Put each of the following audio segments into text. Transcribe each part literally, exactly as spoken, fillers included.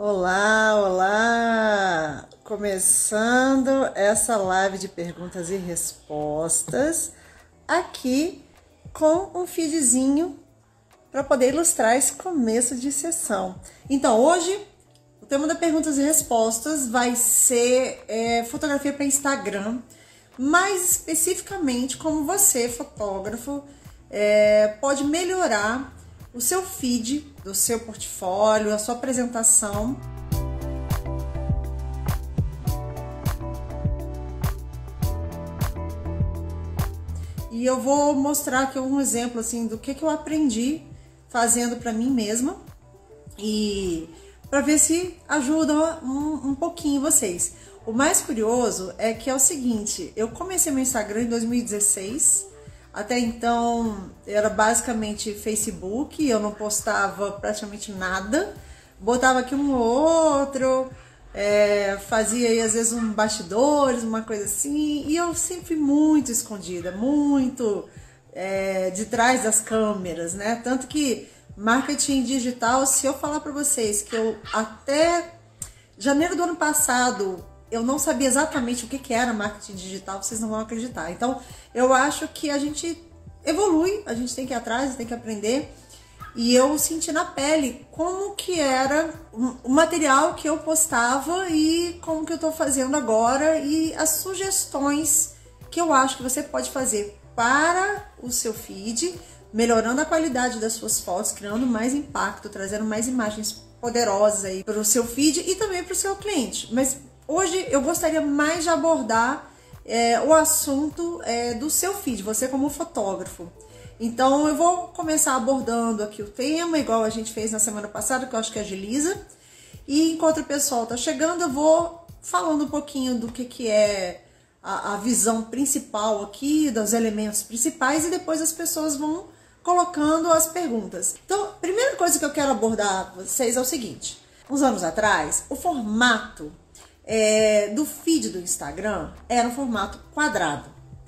Olá, olá! Começando essa live de perguntas e respostas aqui com um feedzinho para poder ilustrar esse começo de sessão. Então, hoje o tema da perguntas e respostas vai ser é, fotografia para Instagram, mais especificamente como você, fotógrafo, é, pode melhorar o seu feed do seu portfólio, a sua apresentação. E eu vou mostrar aqui um exemplo assim do que, que eu aprendi fazendo para mim mesma e para ver se ajuda um, um pouquinho vocês. O mais curioso é que é o seguinte, eu comecei meu Instagram em dois mil e dezesseis. Até então era basicamente Facebook, eu não postava praticamente nada, botava aqui um ou outro, é, fazia aí às vezes um bastidores, uma coisa assim, e eu sempre muito escondida, muito é, de trás das câmeras, né? Tanto que marketing digital, se eu falar para vocês que eu até janeiro do ano passado eu não sabia exatamente o que, que era marketing digital, vocês não vão acreditar. Então, eu acho que a gente evolui, a gente tem que ir atrás, tem que aprender. E eu senti na pele como que era o material que eu postava e como que eu tô fazendo agora e as sugestões que eu acho que você pode fazer para o seu feed, melhorando a qualidade das suas fotos, criando mais impacto, trazendo mais imagens poderosas aí para o seu feed e também para o seu cliente. Mas hoje eu gostaria mais de abordar é, o assunto é, do seu feed, você como fotógrafo. Então eu vou começar abordando aqui o tema, igual a gente fez na semana passada, que eu acho que agiliza. E enquanto o pessoal tá chegando, eu vou falando um pouquinho do que, que é a, a visão principal aqui, dos elementos principais, e depois as pessoas vão colocando as perguntas. Então, a primeira coisa que eu quero abordar com vocês é o seguinte. Uns anos atrás, o formato É, do feed do Instagram era um formato quadrado.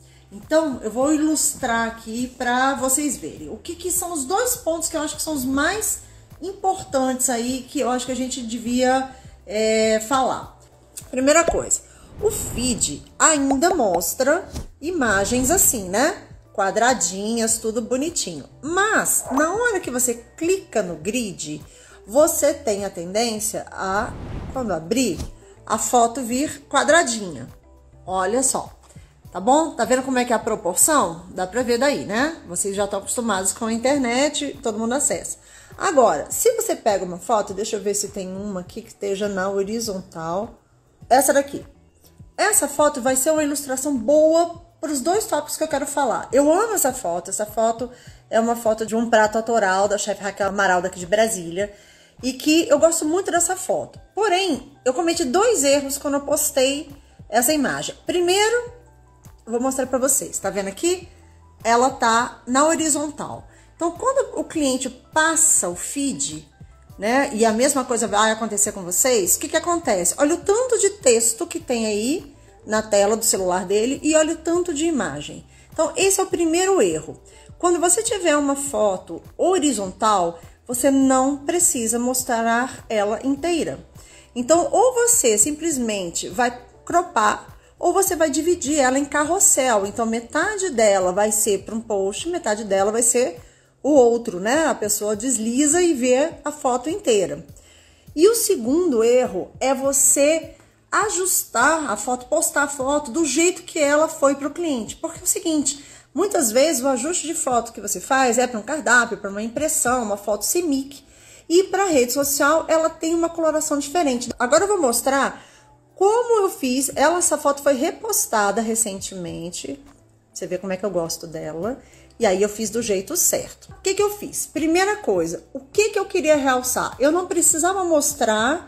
Então eu vou ilustrar aqui para vocês verem o que, que são os dois pontos que eu acho que são os mais importantes aí, que eu acho que a gente devia é, falar. Primeira coisa, o feed ainda mostra imagens assim, né? Quadradinhas, tudo bonitinho. Mas na hora que você clica no grid, você tem a tendência a, quando abrir, a foto vir quadradinha. Olha só, tá bom? Tá vendo como é que é a proporção? Dá pra ver daí, né? Vocês já estão acostumados com a internet, todo mundo acessa. Agora, se você pega uma foto, deixa eu ver se tem uma aqui que esteja na horizontal. Essa daqui. Essa foto vai ser uma ilustração boa para os dois tópicos que eu quero falar. Eu amo essa foto. Essa foto é uma foto de um prato autoral da chefe Raquel Amaral daqui de Brasília. E que eu gosto muito dessa foto. Porém, eu cometi dois erros quando eu postei essa imagem. Primeiro, vou mostrar para vocês. Tá vendo aqui? Ela tá na horizontal. Então, quando o cliente passa o feed, né? E a mesma coisa vai acontecer com vocês, o que que acontece? Olha o tanto de texto que tem aí na tela do celular dele e olha o tanto de imagem. Então, esse é o primeiro erro. Quando você tiver uma foto horizontal, você não precisa mostrar ela inteira. Então, ou você simplesmente vai cropar, ou você vai dividir ela em carrossel. Então, metade dela vai ser para um post, metade dela vai ser o outro, né? A pessoa desliza e vê a foto inteira. E o segundo erro é você ajustar a foto, postar a foto do jeito que ela foi para o cliente. Porque é o seguinte, muitas vezes o ajuste de foto que você faz é para um cardápio, para uma impressão, uma foto C M Y C. E para a rede social ela tem uma coloração diferente. Agora eu vou mostrar como eu fiz. Ela, essa foto foi repostada recentemente. Você vê como é que eu gosto dela. E aí eu fiz do jeito certo. O que que eu fiz? Primeira coisa, o que que eu queria realçar? Eu não precisava mostrar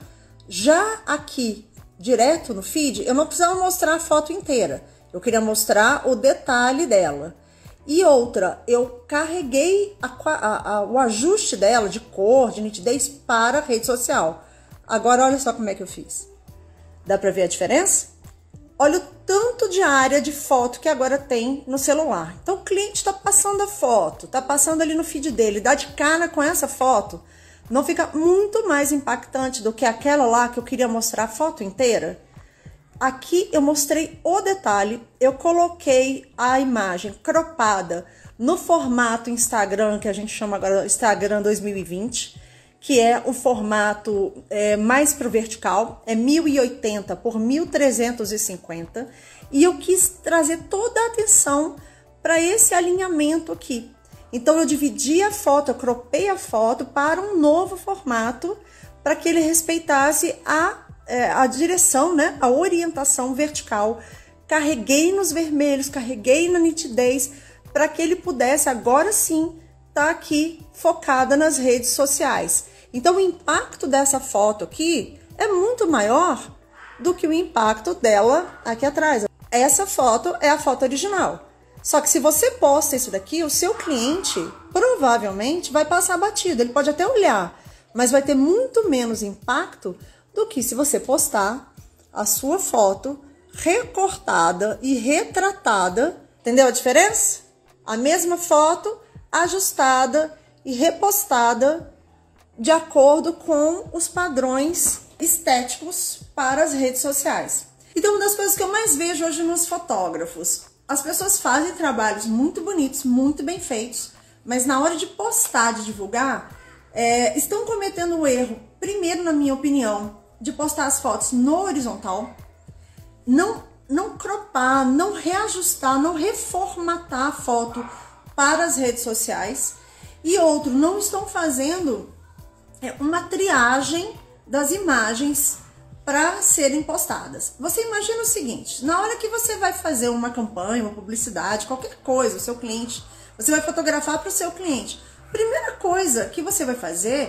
já aqui, direto no feed, eu não precisava mostrar a foto inteira. Eu queria mostrar o detalhe dela. E outra, eu carreguei a, a, a, o ajuste dela de cor, de nitidez para a rede social. Agora, olha só como é que eu fiz. Dá pra ver a diferença? Olha o tanto de área de foto que agora tem no celular. Então, o cliente está passando a foto, está passando ali no feed dele, dá de cara com essa foto. Não fica muito mais impactante do que aquela lá que eu queria mostrar a foto inteira? Aqui eu mostrei o detalhe, eu coloquei a imagem cropada no formato Instagram, que a gente chama agora Instagram dois mil e vinte, que é o formato é, mais pro vertical, é mil e oitenta por mil trezentos e cinquenta, e eu quis trazer toda a atenção para esse alinhamento aqui. Então eu dividi a foto, eu cropei a foto para um novo formato, para que ele respeitasse a É, a direção, né, a orientação vertical. Carreguei nos vermelhos, carreguei na nitidez, para que ele pudesse agora sim estar tá aqui focada nas redes sociais. Então o impacto dessa foto aqui é muito maior do que o impacto dela aqui atrás. Essa foto é a foto original. Só que se você posta isso daqui, o seu cliente provavelmente vai passar batido. Ele pode até olhar, mas vai ter muito menos impacto do que se você postar a sua foto recortada e retratada. Entendeu a diferença? A mesma foto ajustada e repostada de acordo com os padrões estéticos para as redes sociais. Então, uma das coisas que eu mais vejo hoje nos fotógrafos, as pessoas fazem trabalhos muito bonitos, muito bem feitos, mas na hora de postar, de divulgar, é, estão cometendo o erro, primeiro, na minha opinião, de postar as fotos no horizontal, não, não cropar, não reajustar, não reformatar a foto para as redes sociais. E outro, não estão fazendo uma triagem das imagens para serem postadas. Você imagina o seguinte, na hora que você vai fazer uma campanha, uma publicidade, qualquer coisa, o seu cliente, você vai fotografar para o seu cliente. Primeira coisa que você vai fazer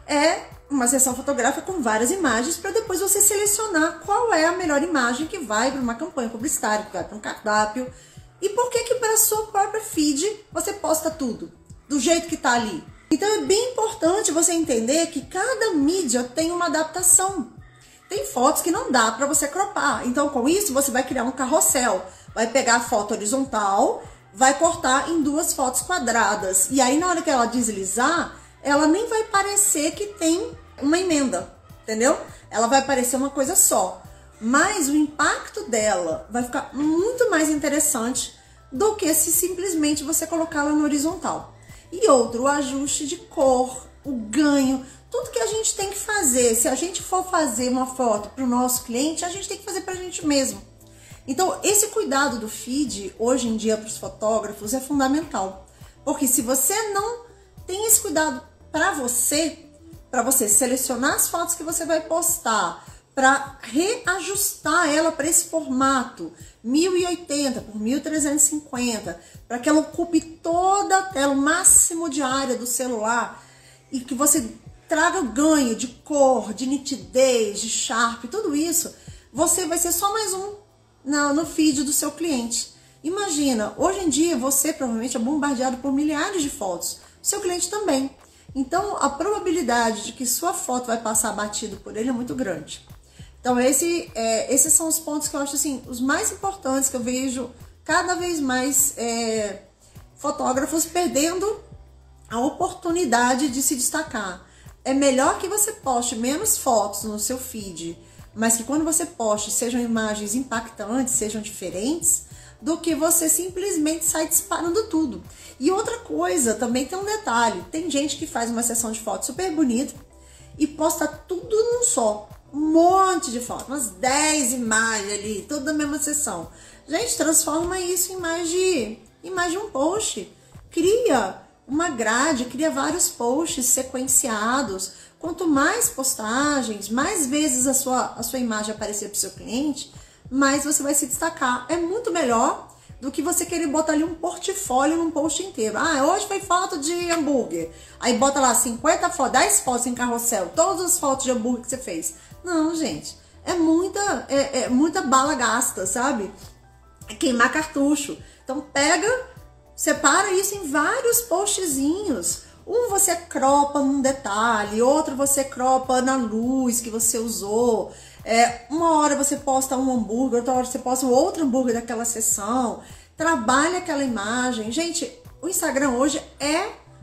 é uma sessão fotográfica com várias imagens para depois você selecionar qual é a melhor imagem que vai para uma campanha publicitária, que vai para um cardápio. E por que que para a sua própria feed você posta tudo do jeito que está ali? Então é bem importante você entender que cada mídia tem uma adaptação. Tem fotos que não dá para você cropar. Então com isso você vai criar um carrossel. Vai pegar a foto horizontal, vai cortar em duas fotos quadradas. E aí na hora que ela deslizar, ela nem vai parecer que tem uma emenda, entendeu? Ela vai parecer uma coisa só, mas o impacto dela vai ficar muito mais interessante do que se simplesmente você colocá-la no horizontal. E outro, o ajuste de cor, o ganho, tudo que a gente tem que fazer. Se a gente for fazer uma foto para o nosso cliente, a gente tem que fazer para a gente mesmo. Então, esse cuidado do feed, hoje em dia, para os fotógrafos, é fundamental. Porque se você não tem esse cuidado para você, para você selecionar as fotos que você vai postar, para reajustar ela para esse formato mil e oitenta por mil trezentos e cinquenta, para que ela ocupe toda a tela, o máximo de área do celular, e que você traga ganho de cor, de nitidez, de sharp, tudo isso, você vai ser só mais um no, no feed do seu cliente. Imagina, hoje em dia você provavelmente é bombardeado por milhares de fotos, seu cliente também. Então, a probabilidade de que sua foto vai passar batido por ele é muito grande. Então, esse, é, esses são os pontos que eu acho assim, os mais importantes, que eu vejo cada vez mais é, fotógrafos perdendo a oportunidade de se destacar. É melhor que você poste menos fotos no seu feed, mas que quando você poste sejam imagens impactantes, sejam diferentes, do que você simplesmente sai disparando tudo. E outra coisa, também tem um detalhe, tem gente que faz uma sessão de fotos super bonita e posta tudo num só, um monte de fotos, umas dez imagens ali, tudo na mesma sessão. Gente, transforma isso em mais de, em mais de um post, cria uma grade, cria vários posts sequenciados. Quanto mais postagens, mais vezes a sua, a sua imagem aparecer para o seu cliente, mais você vai se destacar. É muito melhor do que você querer botar ali um portfólio num post inteiro. Ah, hoje foi foto de hambúrguer. Aí bota lá cinquenta fotos, dez fotos em carrossel, todas as fotos de hambúrguer que você fez. Não, gente, é muita, é, é muita bala gasta, sabe? É queimar cartucho. Então pega, separa isso em vários postzinhos. Um você cropa num detalhe, outro você cropa na luz que você usou. É, uma hora você posta um hambúrguer, outra hora você posta um outro hambúrguer daquela sessão. Trabalha aquela imagem. Gente, o Instagram hoje é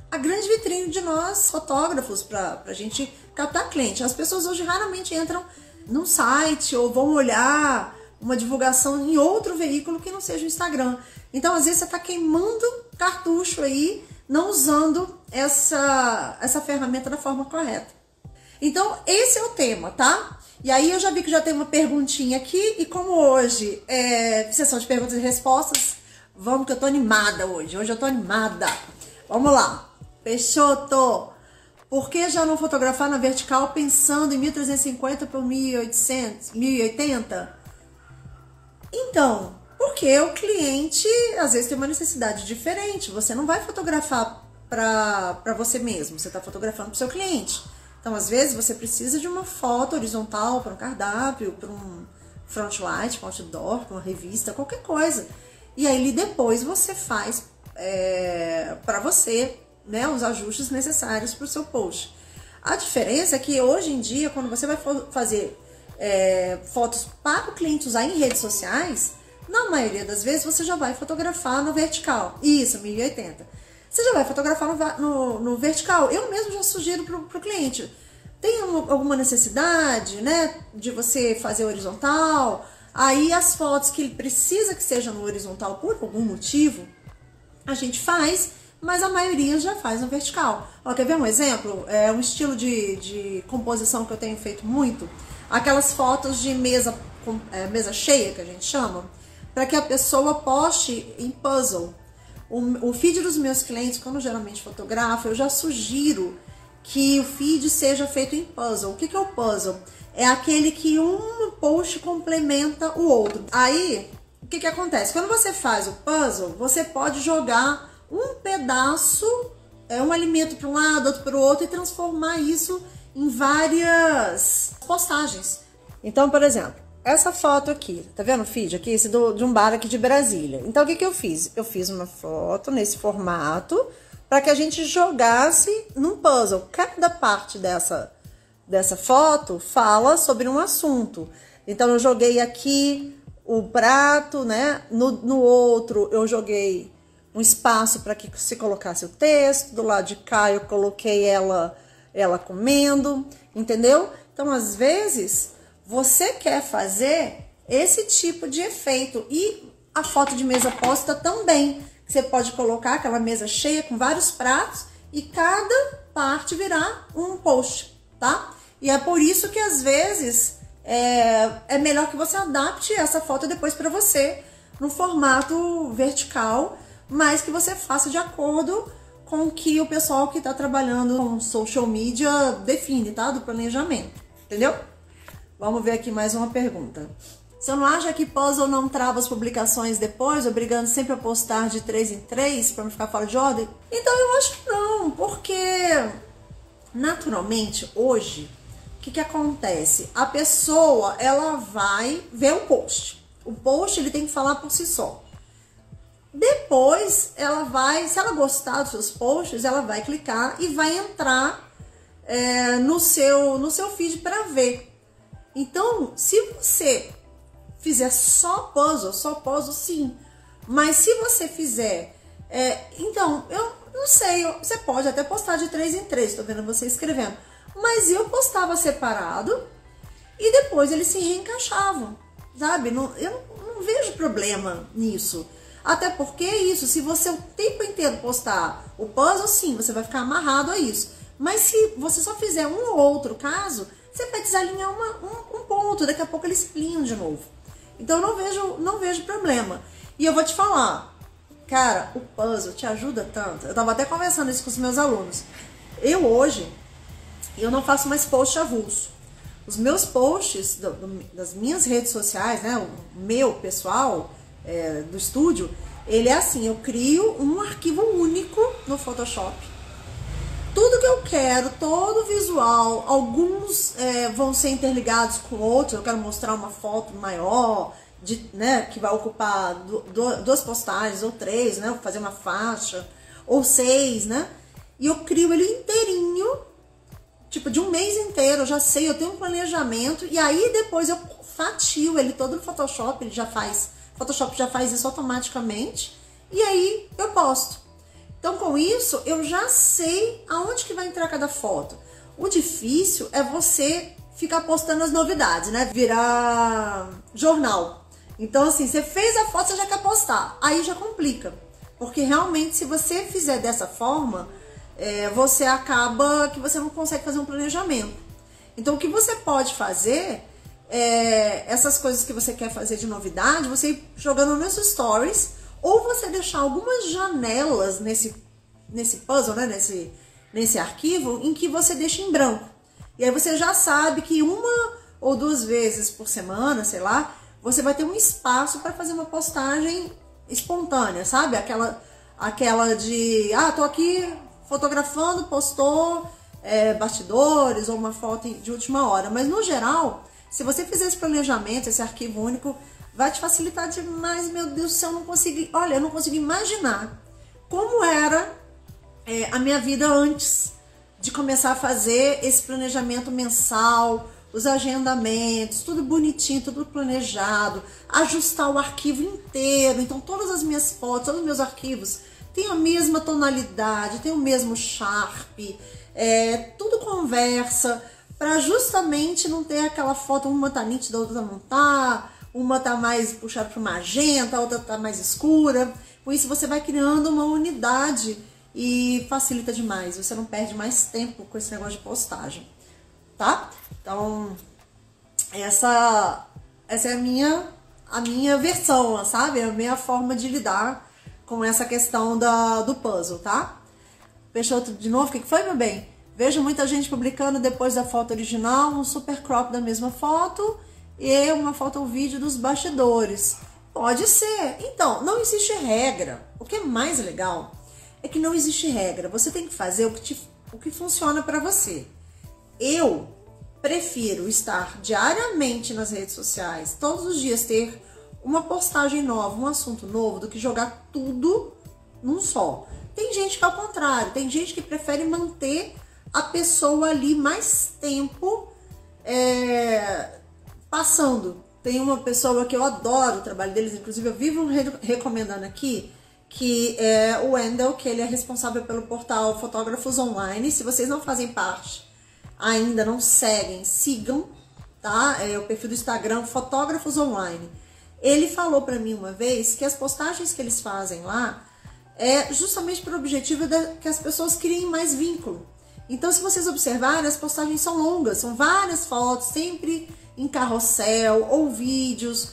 a grande vitrine de nós, fotógrafos, para a gente captar cliente. As pessoas hoje raramente entram num site ou vão olhar uma divulgação em outro veículo que não seja o Instagram. Então, às vezes, você está queimando cartucho aí, não usando essa, essa ferramenta da forma correta. Então, esse é o tema, tá? E aí, eu já vi que já tem uma perguntinha aqui, e como hoje é sessão de perguntas e respostas, vamos que eu tô animada hoje. Hoje eu tô animada. Vamos lá. Peixoto, por que já não fotografar na vertical pensando em mil trezentos e cinquenta por mil e oitocentos, mil e oitenta? Então, porque o cliente às vezes tem uma necessidade diferente. Você não vai fotografar para você mesmo, você está fotografando para o seu cliente. Então, às vezes, você precisa de uma foto horizontal para um cardápio, para um front light, para um outdoor, para uma revista, qualquer coisa. E aí, depois, você faz é, para você, né, os ajustes necessários para o seu post. A diferença é que hoje em dia, quando você vai fazer é, fotos para o cliente usar em redes sociais, na maioria das vezes você já vai fotografar no vertical. Isso, mil e oitenta. Você já vai fotografar no, no, no vertical. Eu mesmo já sugiro para o cliente. Tem uma, alguma necessidade, né, de você fazer horizontal? Aí as fotos que ele precisa que seja no horizontal por algum motivo, a gente faz, mas a maioria já faz no vertical. Ó, quer ver um exemplo? É um estilo de, de composição que eu tenho feito muito. Aquelas fotos de mesa, é, mesa cheia, que a gente chama, para que a pessoa poste em puzzle. O, o feed dos meus clientes, quando eu geralmente fotografo, eu já sugiro que o feed seja feito em puzzle. O que, que é o puzzle? É aquele que um post complementa o outro. Aí, o que, que acontece? Quando você faz o puzzle, você pode jogar um pedaço, é, um alimento para um lado, outro para o outro, e transformar isso em várias postagens. Então, por exemplo, essa foto aqui, tá vendo o feed aqui? Esse do, de um bar aqui de Brasília. Então, o que, que eu fiz? Eu fiz uma foto nesse formato para que a gente jogasse num puzzle. Cada parte dessa, dessa foto fala sobre um assunto. Então, eu joguei aqui o prato, né? No, no outro, eu joguei um espaço para que se colocasse o texto. Do lado de cá, eu coloquei ela, ela comendo, entendeu? Então, às vezes, você quer fazer esse tipo de efeito. E a foto de mesa posta também. Você pode colocar aquela mesa cheia com vários pratos e cada parte virar um post, tá? E é por isso que, às vezes, é, é melhor que você adapte essa foto depois para você no formato vertical, mas que você faça de acordo com o que o pessoal que está trabalhando com social media define, tá? Do planejamento, entendeu? Vamos ver aqui mais uma pergunta. Você não acha que puzzle não trava as publicações depois, obrigando sempre a postar de três em três para não ficar fora de ordem? Então eu acho que não, porque naturalmente hoje, o que, que acontece? A pessoa, ela vai ver o post. O post ele tem que falar por si só. Depois ela vai, se ela gostar dos seus posts, ela vai clicar e vai entrar é, no, seu, no seu feed para ver. Então, se você fizer só puzzle, só puzzle sim. Mas se você fizer... É, então, eu não sei, eu, você pode até postar de três em três, tô vendo você escrevendo. Mas eu postava separado e depois eles se reencaixavam, sabe? Não, eu não, não vejo problema nisso. Até porque é isso, se você o tempo inteiro postar o puzzle, sim, você vai ficar amarrado a isso. Mas se você só fizer um ou outro caso, você vai desalinhar uma, um, um ponto, daqui a pouco eles se alinham de novo. Então, eu não vejo, não vejo problema. E eu vou te falar, cara, o puzzle te ajuda tanto. Eu tava até conversando isso com os meus alunos. Eu hoje, eu não faço mais post avulso. Os meus posts do, do, das minhas redes sociais, né, o meu pessoal é, do estúdio, ele é assim, eu crio um arquivo único no Photoshop. Tudo que eu quero, todo o visual, alguns é, vão ser interligados com outros. Eu quero mostrar uma foto maior, de, né, que vai ocupar do, do, duas postagens ou três, né, fazer uma faixa, ou seis, né? E eu crio ele inteirinho, tipo de um mês inteiro, eu já sei, eu tenho um planejamento, e aí depois eu fatio ele todo no Photoshop, ele já faz, Photoshop já faz isso automaticamente, e aí eu posto. Então, com isso, eu já sei aonde que vai entrar cada foto. O difícil é você ficar postando as novidades, né? Virar jornal. Então, assim, você fez a foto, você já quer postar. Aí já complica. Porque, realmente, se você fizer dessa forma, é, você acaba que você não consegue fazer um planejamento. Então, o que você pode fazer é essas coisas que você quer fazer de novidade, você ir jogando nos stories, ou você deixar algumas janelas nesse, nesse puzzle, né? Nesse, nesse arquivo, em que você deixa em branco. E aí você já sabe que uma ou duas vezes por semana, sei lá, você vai ter um espaço para fazer uma postagem espontânea, sabe? Aquela, aquela de, ah, tô aqui fotografando, postou é, bastidores ou uma foto de última hora. Mas no geral, se você fizer esse planejamento, esse arquivo único, vai te facilitar demais. Meu Deus do céu, eu não consigo, olha, eu não consigo imaginar como era é, a minha vida antes de começar a fazer esse planejamento mensal, os agendamentos, tudo bonitinho, tudo planejado, ajustar o arquivo inteiro. Então, todas as minhas fotos, todos os meus arquivos têm a mesma tonalidade, tem o mesmo Sharp, é, tudo conversa, para justamente não ter aquela foto, uma tá nítida, a outra não tá, uma tá mais puxada para magenta, a outra tá mais escura. Com isso, você vai criando uma unidade e facilita demais, você não perde mais tempo com esse negócio de postagem, tá? Então, essa, essa é a minha, a minha versão, sabe? A minha forma de lidar com essa questão da, do puzzle, tá? Fechou de novo? O que foi, meu bem? Vejo muita gente publicando depois da foto original um super crop da mesma foto e uma foto ou vídeo dos bastidores. Pode ser. Então, não existe regra. O que é mais legal é que não existe regra. Você tem que fazer o que, te, o que funciona para você. Eu prefiro estar diariamente nas redes sociais, todos os dias ter uma postagem nova, um assunto novo, do que jogar tudo num só. Tem gente que é ao contrário, tem gente que prefere manter a pessoa ali mais tempo é, passando. Tem uma pessoa que eu adoro o trabalho deles, inclusive eu vivo recomendando aqui, que é o Wendel, que ele é responsável pelo portal Fotógrafos Online. Se vocês não fazem parte, ainda não seguem, sigam, tá? É o perfil do Instagram Fotógrafos Online. Ele falou para mim uma vez que as postagens que eles fazem lá é justamente para o objetivo de que as pessoas criem mais vínculo. Então, se vocês observarem, as postagens são longas, são várias fotos, sempre em carrossel ou vídeos.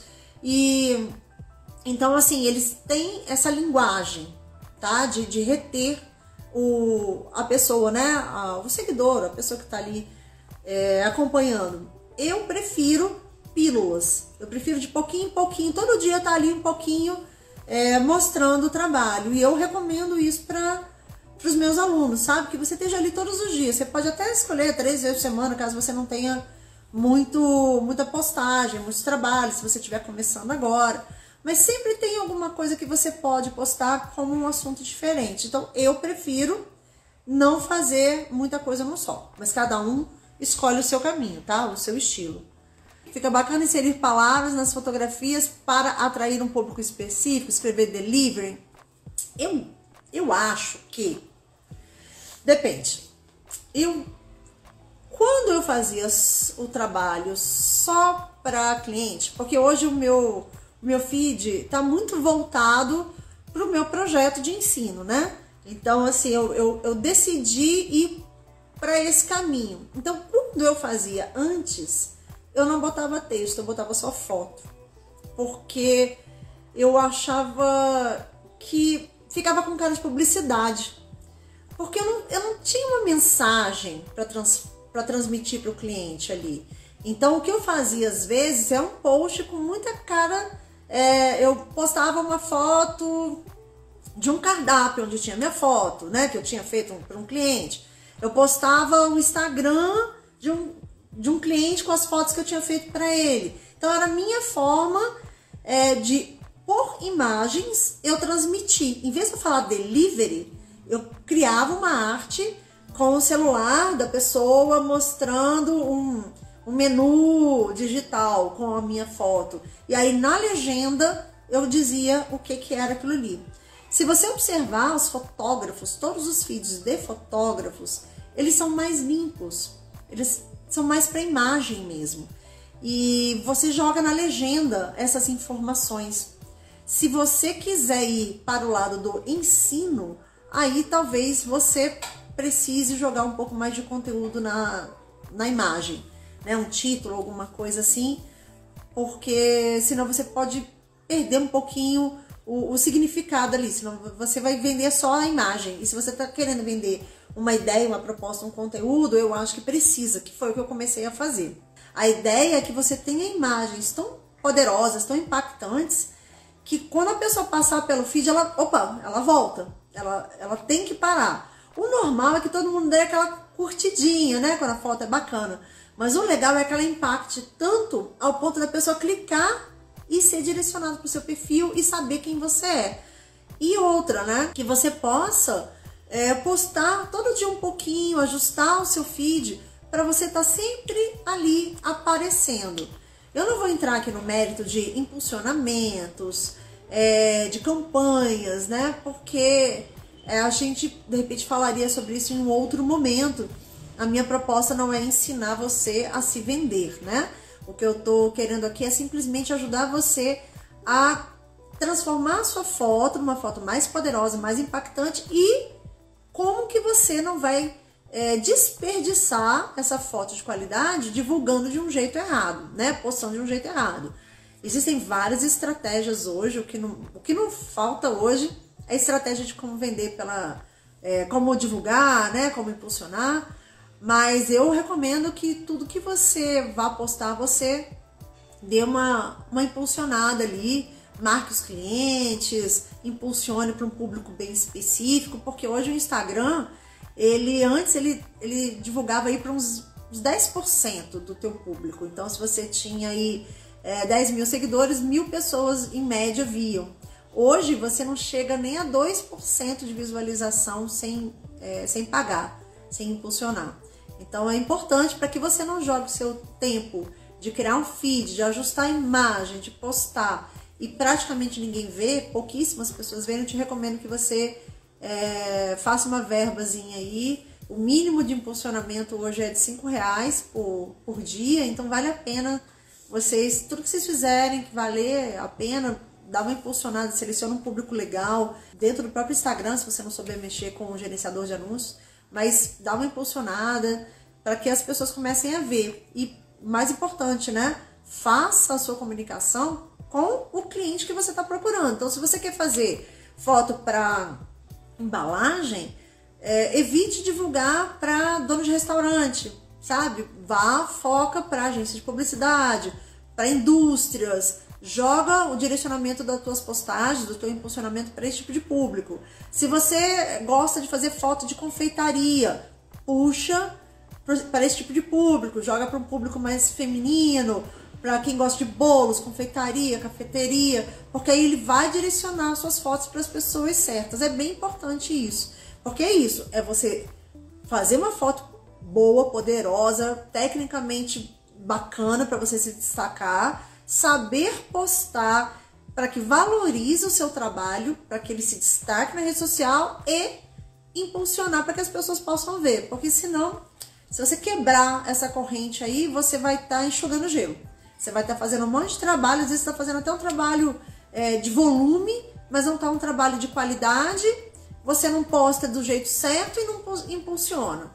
E então, assim, eles têm essa linguagem, tá? De, de reter o, a pessoa, né? A, o seguidor, a pessoa que está ali é, acompanhando. Eu prefiro pílulas. Eu prefiro de pouquinho em pouquinho, todo dia tá ali um pouquinho é, mostrando o trabalho. E eu recomendo isso para os meus alunos, sabe? Que você esteja ali todos os dias. Você pode até escolher três vezes por semana, caso você não tenha muito, muita postagem, muitos trabalhos, se você estiver começando agora. Mas sempre tem alguma coisa que você pode postar como um assunto diferente. Então, eu prefiro não fazer muita coisa no só. Mas cada um escolhe o seu caminho, tá? O seu estilo. Fica bacana inserir palavras nas fotografias para atrair um público específico, escrever delivery. Eu, eu acho que depende. Eu, quando eu fazia o trabalho só para cliente, porque hoje o meu, o meu feed está muito voltado para o meu projeto de ensino, né? Então, assim, eu, eu, eu decidi ir para esse caminho. Então, quando eu fazia antes, eu não botava texto, eu botava só foto, porque eu achava que ficava com cara de publicidade, porque eu não, eu não tinha uma mensagem para trans, para transmitir para o cliente ali. Então, o que eu fazia às vezes é um post com muita cara, é, eu postava uma foto de um cardápio onde tinha minha foto, né, que eu tinha feito para um cliente. Eu postava um Instagram de um de um cliente com as fotos que eu tinha feito para ele. Então, era a minha forma é, de, por imagens, eu transmitir. Em vez de eu falar delivery, eu criava uma arte com o celular da pessoa mostrando um, um menu digital com a minha foto. E aí, na legenda, eu dizia o que, que era aquilo ali. Se você observar os fotógrafos, todos os feeds de fotógrafos, eles são mais limpos, eles são mais para imagem mesmo. E você joga na legenda essas informações. Se você quiser ir para o lado do ensino, aí talvez você precise jogar um pouco mais de conteúdo na, na imagem, né? Um título, alguma coisa assim, porque senão você pode perder um pouquinho o, o significado ali, senão você vai vender só a imagem. E se você está querendo vender uma ideia, uma proposta, um conteúdo, eu acho que precisa, que foi o que eu comecei a fazer. A ideia é que você tenha imagens tão poderosas, tão impactantes, que quando a pessoa passar pelo feed, ela, opa, ela volta, ela, ela tem que parar. O normal é que todo mundo dê aquela curtidinha, né, quando a foto é bacana. Mas o legal é que ela impacte tanto ao ponto da pessoa clicar e ser direcionado para o seu perfil e saber quem você é. E outra, né, que você possa é, postar todo dia um pouquinho, ajustar o seu feed para você estar sempre ali aparecendo. Eu não vou entrar aqui no mérito de impulsionamentos, é, de campanhas, né? Porque é, a gente, de repente, falaria sobre isso em um outro momento. A minha proposta não é ensinar você a se vender, né? O que eu tô querendo aqui é simplesmente ajudar você a transformar a sua foto numa foto mais poderosa, mais impactante e como que você não vai É, desperdiçar essa foto de qualidade divulgando de um jeito errado, né? Postando de um jeito errado. Existem várias estratégias hoje, o que não, o que não falta hoje é a estratégia de como vender pela, é, como divulgar, né? Como impulsionar, mas eu recomendo que tudo que você vá postar, você dê uma, uma impulsionada ali, marque os clientes, impulsione para um público bem específico, porque hoje o Instagram, ele antes ele, ele divulgava aí para uns, uns dez por cento do teu público. Então, se você tinha aí é, dez mil seguidores, mil pessoas em média viam. Hoje você não chega nem a dois por cento de visualização sem, é, sem pagar, sem impulsionar. Então é importante para que você não jogue o seu tempo de criar um feed, de ajustar a imagem, de postar e praticamente ninguém vê, pouquíssimas pessoas veem. Eu te recomendo que você É, faça uma verbazinha aí. O mínimo de impulsionamento hoje é de cinco reais por, por dia, então vale a pena vocês, tudo que vocês fizerem que valer a pena, dá uma impulsionada, seleciona um público legal dentro do próprio Instagram, se você não souber mexer com o gerenciador de anúncios, mas dá uma impulsionada para que as pessoas comecem a ver. E mais importante, né, faça a sua comunicação com o cliente que você está procurando. Então, se você quer fazer foto para embalagem, é, evite divulgar para dono de restaurante, sabe? Vá, foca para agência de publicidade, para indústrias, joga o direcionamento das tuas postagens, do teu impulsionamento para esse tipo de público. Se você gosta de fazer foto de confeitaria, puxa para esse tipo de público, joga para um público mais feminino, para quem gosta de bolos, confeitaria, cafeteria, porque aí ele vai direcionar suas fotos para as pessoas certas. É bem importante isso, porque é isso, é você fazer uma foto boa, poderosa, tecnicamente bacana para você se destacar, saber postar para que valorize o seu trabalho, para que ele se destaque na rede social e impulsionar para que as pessoas possam ver, porque senão, se você quebrar essa corrente aí, você vai estar tá enxugando gelo. Você vai estar tá fazendo um monte de trabalho, às vezes você está fazendo até um trabalho é, de volume, mas não está um trabalho de qualidade, você não posta do jeito certo e não impulsiona.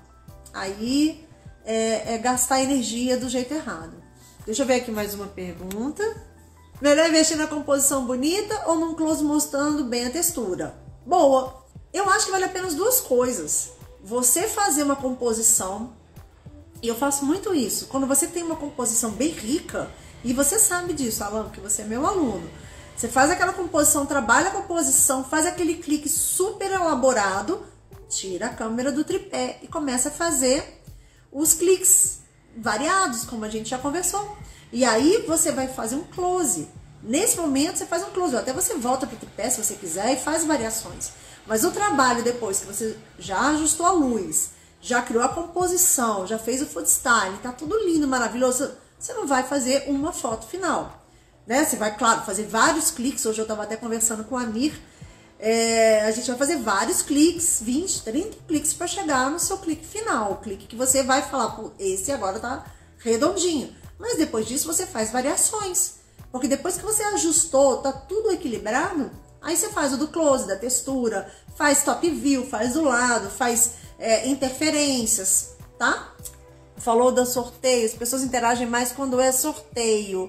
Aí é, é gastar energia do jeito errado. Deixa eu ver aqui mais uma pergunta. Melhor investir na composição bonita ou num close mostrando bem a textura? Boa! Eu acho que vale a pena as duas coisas. Você fazer uma composição, e eu faço muito isso, quando você tem uma composição bem rica, e você sabe disso, Alan, que você é meu aluno, você faz aquela composição, trabalha a composição, faz aquele clique super elaborado, tira a câmera do tripé e começa a fazer os cliques variados, como a gente já conversou. E aí você vai fazer um close. Nesse momento você faz um close, até você volta para o tripé se você quiser e faz variações. Mas o trabalho depois que você já ajustou a luz, já criou a composição, já fez o food style, tá tudo lindo, maravilhoso, você não vai fazer uma foto final, né? Você vai, claro, fazer vários cliques. Hoje eu estava até conversando com a Amir, É, a gente vai fazer vários cliques, vinte, trinta cliques para chegar no seu clique final. O clique que você vai falar, pô, esse agora tá redondinho. Mas depois disso você faz variações. Porque depois que você ajustou, tá tudo equilibrado, aí você faz o do close, da textura, faz top view, faz do lado, faz é, interferências, tá? Falou do sorteio, as pessoas interagem mais quando é sorteio.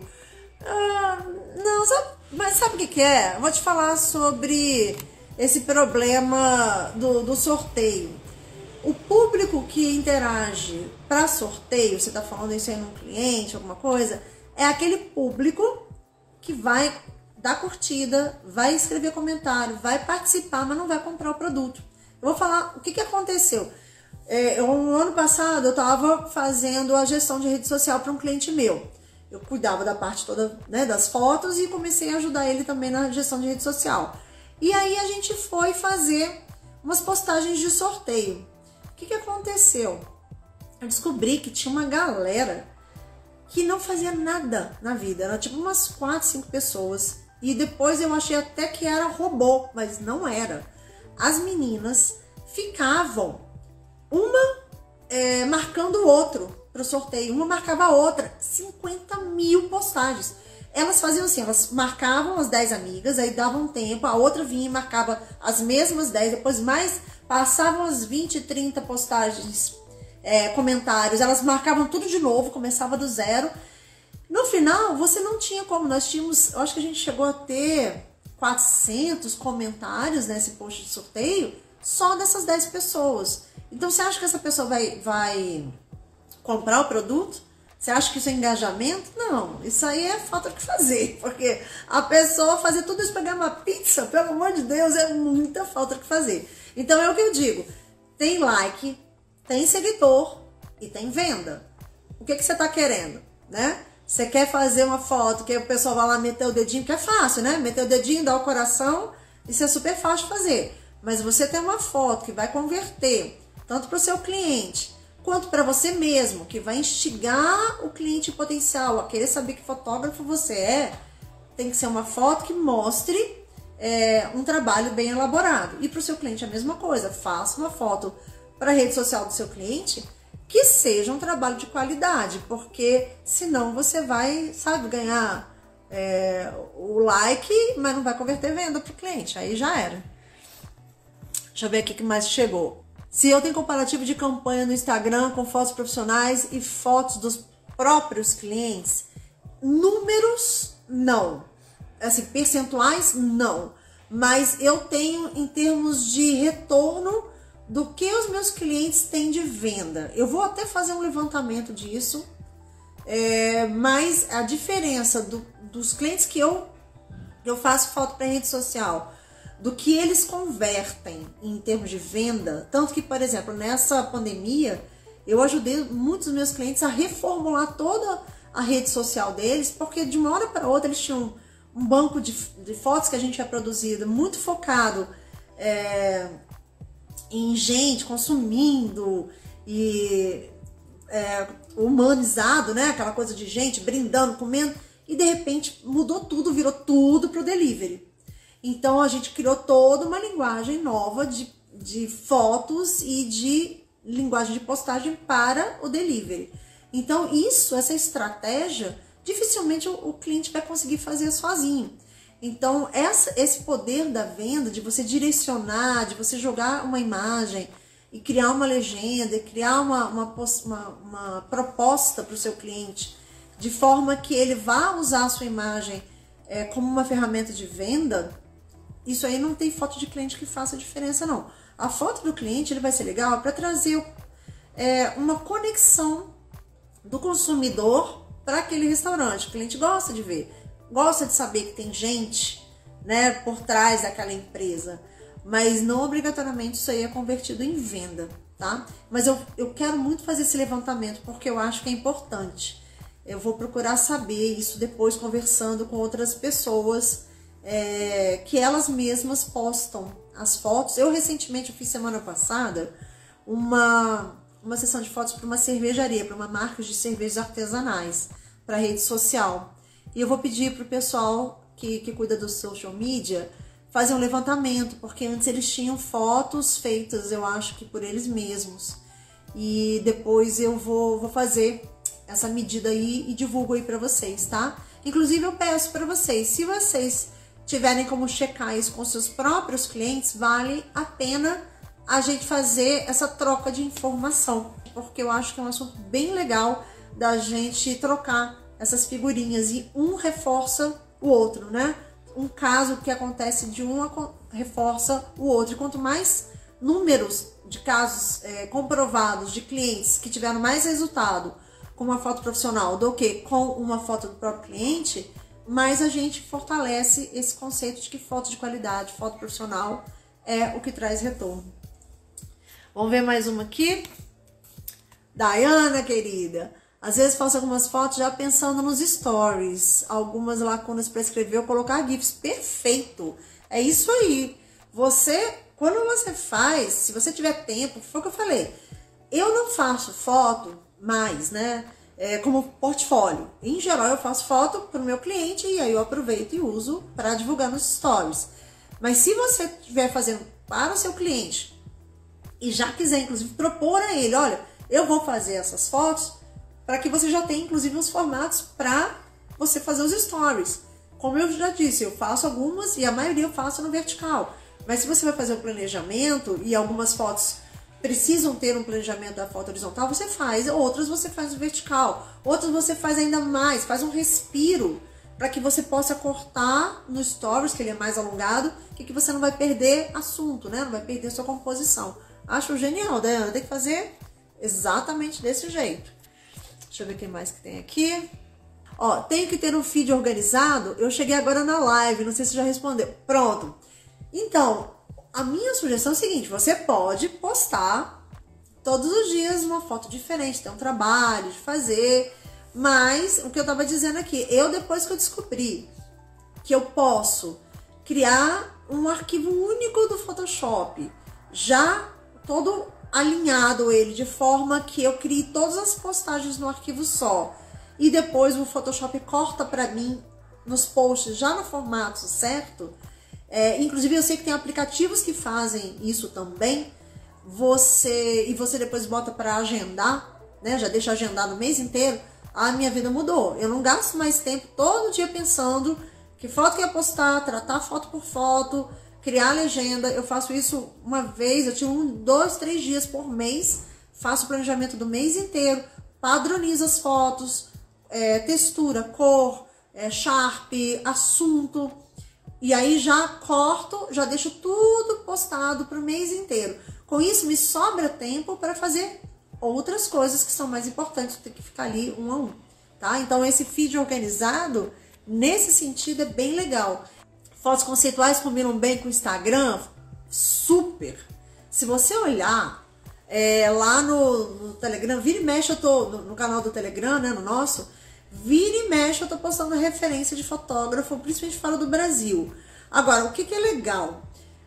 Ah, não, sabe, mas sabe o que, que é? Eu vou te falar sobre esse problema do, do sorteio. O público que interage para sorteio, você está falando isso aí num cliente, alguma coisa, é aquele público que vai dar curtida, vai escrever comentário, vai participar, mas não vai comprar o produto. Eu vou falar o que, que aconteceu. É, eu, no ano passado eu estava fazendo a gestão de rede social para um cliente meu. Eu cuidava da parte toda, né, das fotos e comecei a ajudar ele também na gestão de rede social. E aí a gente foi fazer umas postagens de sorteio. O que, que aconteceu? Eu descobri que tinha uma galera que não fazia nada na vida. Era tipo umas quatro, cinco pessoas. E depois eu achei até que era robô, mas não era. As meninas ficavam uma é, marcando o outro para o sorteio, uma marcava a outra, cinquenta mil postagens. Elas faziam assim, elas marcavam as dez amigas, aí davam um tempo, a outra vinha e marcava as mesmas dez, depois mais, passavam as vinte, trinta postagens, é, comentários, elas marcavam tudo de novo, começava do zero. No final, você não tinha como, nós tínhamos, eu acho que a gente chegou a ter quatrocentos comentários nesse post de sorteio, só dessas dez pessoas. Então, você acha que essa pessoa vai... vai comprar o produto? Você acha que isso é engajamento? Não, isso aí é falta de fazer, porque a pessoa fazer tudo isso para ganhar uma pizza, pelo amor de Deus, é muita falta de fazer. Então é o que eu digo, tem like, tem seguidor e tem venda. O que, que você está querendo, né? Você quer fazer uma foto que o pessoal vai lá meter o dedinho, que é fácil, né? Meter o dedinho, dar o coração, isso é super fácil de fazer. Mas você tem uma foto que vai converter tanto para o seu cliente quanto para você mesmo, que vai instigar o cliente potencial a querer saber que fotógrafo você é, tem que ser uma foto que mostre é, um trabalho bem elaborado. E para o seu cliente a mesma coisa, faça uma foto para a rede social do seu cliente que seja um trabalho de qualidade, porque senão você vai, sabe, ganhar é, o like, mas não vai converter venda para o cliente, aí já era. Deixa eu ver aqui o que mais chegou. Se eu tenho comparativo de campanha no Instagram com fotos profissionais e fotos dos próprios clientes, números, não. Assim, percentuais, não. Mas eu tenho em termos de retorno do que os meus clientes têm de venda. Eu vou até fazer um levantamento disso, é, mas a diferença do, dos clientes que eu, eu faço foto para rede social, do que eles convertem em termos de venda, tanto que, por exemplo, nessa pandemia, eu ajudei muitos dos meus clientes a reformular toda a rede social deles, porque de uma hora para outra eles tinham um banco de, de fotos que a gente tinha produzido, muito focado é, em gente consumindo e é, humanizado, né? Aquela coisa de gente brindando, comendo, e de repente mudou tudo, virou tudo para o delivery. Então, a gente criou toda uma linguagem nova de, de fotos e de linguagem de postagem para o delivery. Então, isso, essa estratégia, dificilmente o, o cliente vai conseguir fazer sozinho. Então, essa, esse poder da venda, de você direcionar, de você jogar uma imagem e criar uma legenda, e criar uma, uma, uma, uma proposta para o seu cliente, de forma que ele vá usar a sua imagem é, como uma ferramenta de venda, isso aí não tem foto de cliente que faça diferença, não. A foto do cliente ele vai ser legal para trazer é, uma conexão do consumidor para aquele restaurante. O cliente gosta de ver, gosta de saber que tem gente, né, por trás daquela empresa, mas não obrigatoriamente isso aí é convertido em venda, tá? Mas eu, eu quero muito fazer esse levantamento porque eu acho que é importante. Eu vou procurar saber isso depois conversando com outras pessoas, É, que elas mesmas postam as fotos. Eu recentemente, eu fiz semana passada, uma, uma sessão de fotos para uma cervejaria, para uma marca de cervejas artesanais, para rede social. E eu vou pedir para o pessoal que, que cuida do social media fazer um levantamento, porque antes eles tinham fotos feitas, eu acho que por eles mesmos. E depois eu vou, vou fazer essa medida aí e divulgo aí pra vocês, tá? Inclusive eu peço pra vocês, se vocês tiverem como checar isso com seus próprios clientes, vale a pena a gente fazer essa troca de informação, porque eu acho que é um assunto bem legal da gente trocar essas figurinhas e um reforça o outro, né? Um caso que acontece de um reforça o outro, e quanto mais números de casos é, comprovados de clientes que tiveram mais resultado com uma foto profissional do que com uma foto do próprio cliente, mais a gente fortalece esse conceito de que foto de qualidade, foto profissional é o que traz retorno. Vamos ver mais uma aqui. Dayana, querida, às vezes faço algumas fotos já pensando nos stories, algumas lacunas para escrever ou colocar gifs. Perfeito, é isso aí. Você, quando você faz, se você tiver tempo, foi o que eu falei, eu não faço foto mais, né, é, como portfólio. Em geral eu faço foto para o meu cliente e aí eu aproveito e uso para divulgar nos stories. Mas se você estiver fazendo para o seu cliente e já quiser inclusive propor a ele, olha, eu vou fazer essas fotos, para que você já tenha inclusive os formatos para você fazer os stories. Como eu já disse, eu faço algumas e a maioria eu faço no vertical. Mas se você vai fazer um planejamento e algumas fotos precisam ter um planejamento da foto horizontal, você faz. Outras você faz no vertical. Outras você faz ainda mais, faz um respiro para que você possa cortar no stories, que ele é mais alongado, que, que você não vai perder assunto, né? Não vai perder sua composição. Acho genial, Dayana, tem que fazer exatamente desse jeito. Deixa eu ver o que mais que tem aqui. Ó, tenho que ter um feed organizado. Eu cheguei agora na live, não sei se já respondeu. Pronto. Então, a minha sugestão é o seguinte, você pode postar todos os dias uma foto diferente, tem um trabalho de fazer, mas o que eu tava dizendo aqui, eu depois que eu descobri que eu posso criar um arquivo único do Photoshop, já todo alinhado ele, de forma que eu crie todas as postagens no arquivo só, e depois o Photoshop corta para mim nos posts já no formato certo. É, inclusive eu sei que tem aplicativos que fazem isso também, você e você depois bota para agendar, né? Já deixa agendado o mês inteiro. A minha vida mudou, eu não gasto mais tempo todo dia pensando que foto que ia postar, tratar foto por foto, criar legenda. Eu faço isso uma vez, eu tiro um, dois, três dias por mês, faço o planejamento do mês inteiro, padronizo as fotos, é, textura, cor, é, Sharp, assunto. E aí já corto, já deixo tudo postado para o mês inteiro. Com isso me sobra tempo para fazer outras coisas que são mais importantes, tem que ficar ali um a um, tá? Então esse feed organizado, nesse sentido, é bem legal. Fotos conceituais combinam bem com o Instagram? Super! Se você olhar é, lá no, no Telegram, vira e mexe, eu tô no, no canal do Telegram, né, no nosso, vira e mexe, eu tô postando referência de fotógrafo, principalmente fora do Brasil. Agora, o que que é legal?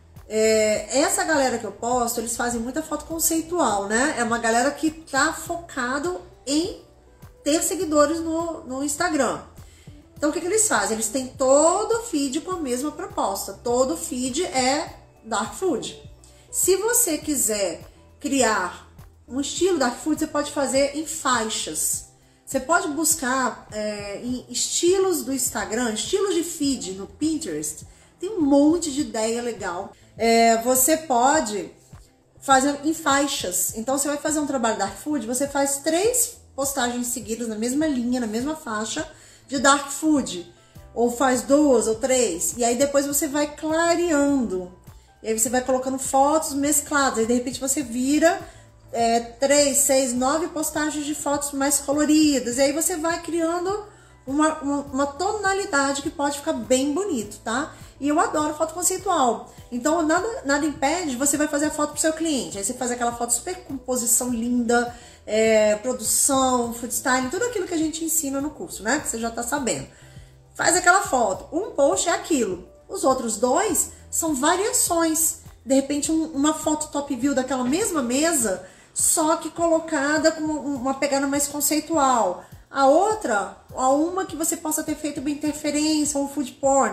É, essa galera que eu posto, eles fazem muita foto conceitual, né? É uma galera que tá focado em ter seguidores no, no Instagram. Então, o que que eles fazem? Eles têm todo o feed com a mesma proposta. Todo o feed é dark food. Se você quiser criar um estilo dark food, você pode fazer em faixas. Você pode buscar é, em estilos do Instagram, estilos de feed no Pinterest. Tem um monte de ideia legal. É, você pode fazer em faixas. Então, você vai fazer um trabalho dark food, você faz três postagens seguidas na mesma linha, na mesma faixa de dark food. Ou faz duas ou três. E aí, depois você vai clareando. E aí, você vai colocando fotos mescladas. Aí, de repente, você vira... É, três, seis, nove postagens de fotos mais coloridas. E aí você vai criando uma, uma, uma tonalidade que pode ficar bem bonito, tá? E eu adoro foto conceitual. Então nada, nada impede, você vai fazer a foto pro seu cliente. Aí você faz aquela foto super composição linda, é, produção, food styling, tudo aquilo que a gente ensina no curso, né? Que você já tá sabendo. Faz aquela foto. Um post é aquilo. Os outros dois são variações. De repente um, uma foto top view daquela mesma mesa, só que colocada com uma pegada mais conceitual. A outra, a uma que você possa ter feito uma interferência, um food porn.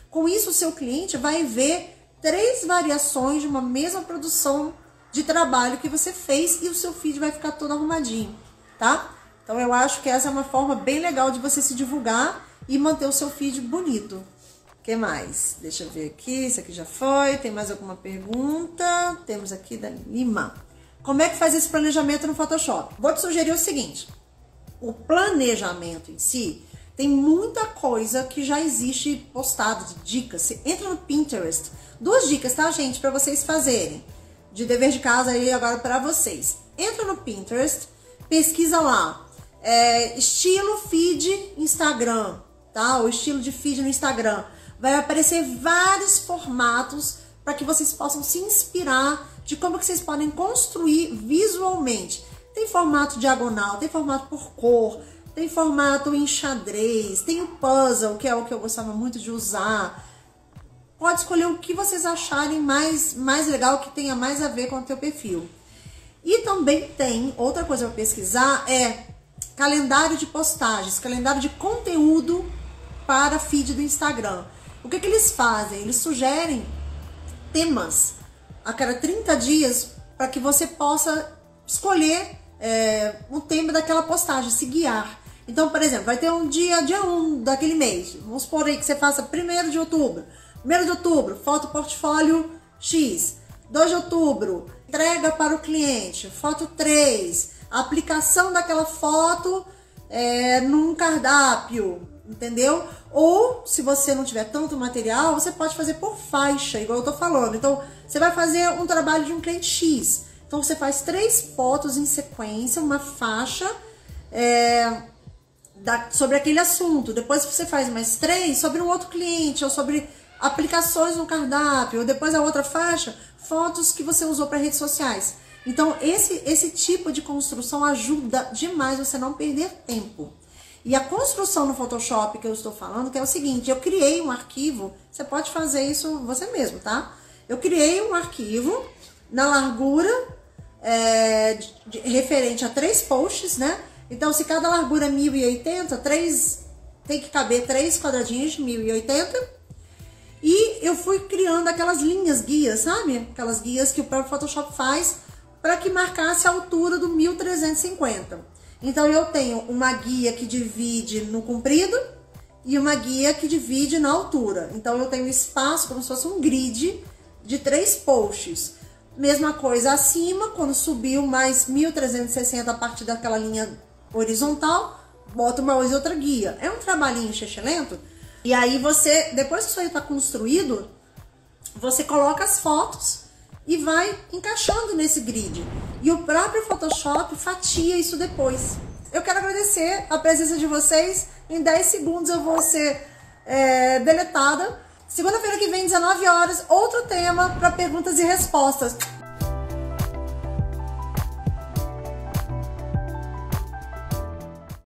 Com isso, o seu cliente vai ver três variações de uma mesma produção de trabalho que você fez e o seu feed vai ficar todo arrumadinho, tá? Então eu acho que essa é uma forma bem legal de você se divulgar e manter o seu feed bonito. O que mais? Deixa eu ver aqui, isso aqui já foi. Tem mais alguma pergunta? Temos aqui da Lima. Como é que faz esse planejamento no Photoshop? Vou te sugerir o seguinte, o planejamento em si tem muita coisa que já existe postado de dicas. Você entra no Pinterest, duas dicas, tá, gente, para vocês fazerem, de dever de casa aí agora para vocês. Entra no Pinterest, pesquisa lá, é, estilo feed Instagram, tá? O estilo de feed no Instagram. Vai aparecer vários formatos para que vocês possam se inspirar de como que vocês podem construir visualmente. Tem formato diagonal, tem formato por cor, tem formato em xadrez, tem o puzzle, que é o que eu gostava muito de usar. Pode escolher o que vocês acharem mais, mais legal, que tenha mais a ver com o teu perfil. E também tem, outra coisa para pesquisar, é calendário de postagens, calendário de conteúdo para feed do Instagram. O que que eles fazem? Eles sugerem temas a cada trinta dias para que você possa escolher é, o tema daquela postagem, se guiar. Então, por exemplo, vai ter um dia, dia um daquele mês. Vamos supor aí que você faça primeiro de outubro. primeiro de outubro, foto portfólio X. dois de outubro, entrega para o cliente. Foto três, aplicação daquela foto é, num cardápio, entendeu? Ou, se você não tiver tanto material, você pode fazer por faixa, igual eu tô falando. Então, você vai fazer um trabalho de um cliente X. Então, você faz três fotos em sequência, uma faixa é, da, sobre aquele assunto. Depois você faz mais três sobre um outro cliente, ou sobre aplicações no cardápio, ou depois a outra faixa, fotos que você usou para redes sociais. Então, esse, esse tipo de construção ajuda demais você não perder tempo. E a construção no Photoshop que eu estou falando, que é o seguinte, eu criei um arquivo, você pode fazer isso você mesmo, tá? Eu criei um arquivo na largura é, de, de, referente a três posts, né? Então, se cada largura é mil e oitenta, três, tem que caber três quadradinhos de mil e oitenta. E eu fui criando aquelas linhas guias, sabe? Aquelas guias que o próprio Photoshop faz para que marcasse a altura do mil trezentos e cinquenta. Então, eu tenho uma guia que divide no comprido e uma guia que divide na altura. Então, eu tenho espaço como se fosse um grid de três posts. Mesma coisa acima, quando subiu mais mil trezentos e sessenta a partir daquela linha horizontal, bota uma outra guia. É um trabalhinho xixelento. E aí você, depois que isso aí está construído, você coloca as fotos e vai encaixando nesse grid. E o próprio Photoshop fatia isso depois. Eu quero agradecer a presença de vocês. Em dez segundos eu vou ser é, deletada. Segunda-feira que vem, dezenove horas, outro tema para perguntas e respostas.